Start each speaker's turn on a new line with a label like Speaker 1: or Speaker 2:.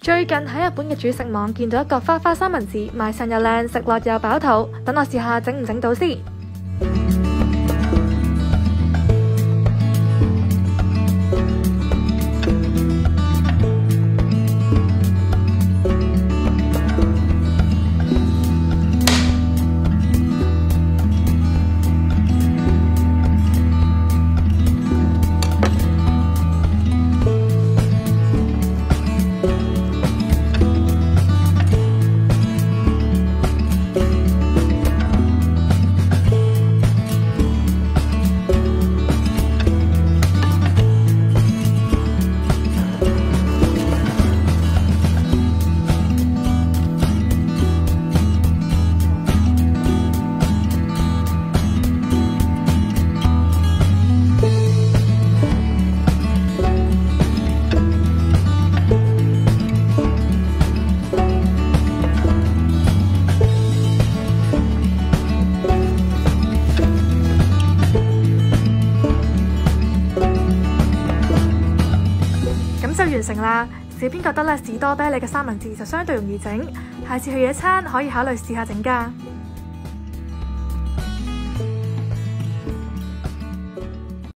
Speaker 1: 最近喺日本嘅主食網見到一個花花三文治，賣相又靚，食落又飽肚，等我試下整唔整到先。咁就完成啦！小編覺得士多啤梨嘅三文治就相對容易整，下次去野餐可以考慮試下整㗎。